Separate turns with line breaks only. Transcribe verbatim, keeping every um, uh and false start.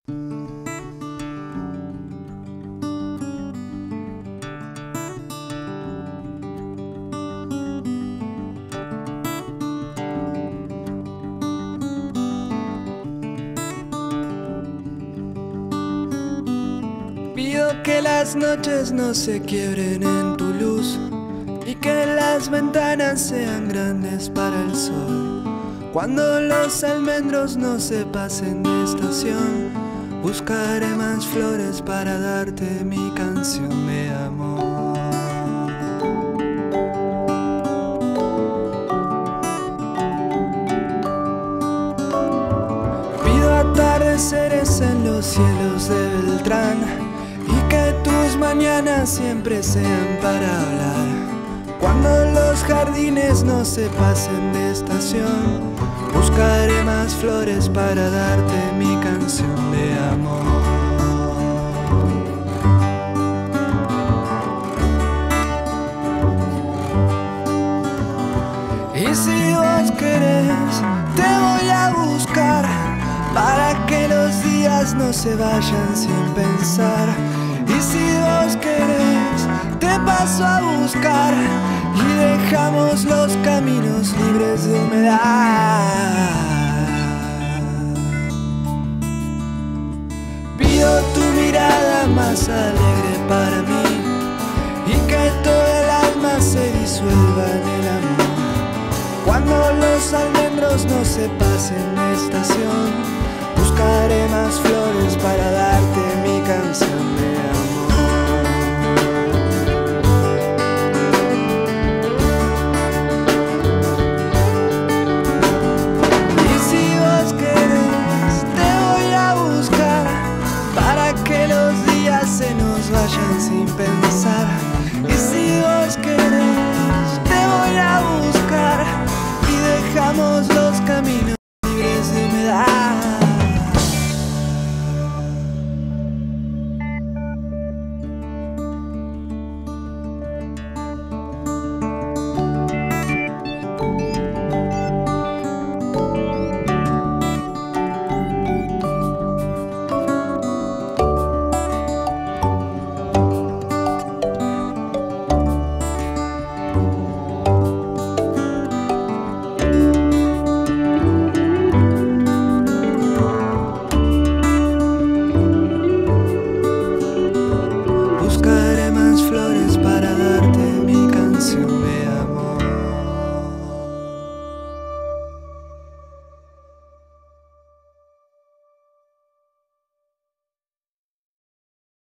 Pido que las noches no se quiebren en tu luz y que las ventanas sean grandes para el sol. Cuando los almendros no se pasen de estación, buscaré más flores para darte mi canción de amor. Pido atardeceres en los cielos de Beltrán y que tus mañanas siempre sean para hablar. Cuando los jardines no se pasen de estación, buscaré más flores para darte mi canción de amor. Y si vos querés, te voy a buscar para que los días no se vayan sin pensar. Y si vos querés, te paso a buscar y dejamos los caminos libres de humedad. Pido tu mirada más alegre para mí y que todo el alma se disuelva en el amor. Cuando los almendros no se pasen de estación, buscaré más flores para darte mi canción de